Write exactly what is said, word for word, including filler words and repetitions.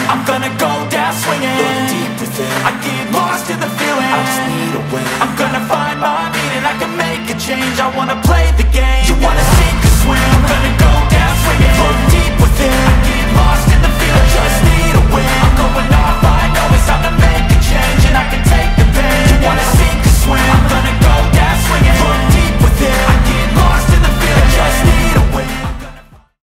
I'm gonna go down swinging. Look deep within. I get lost in the feeling. I just need a win. I'm gonna find my meaning. I can make a change. I wanna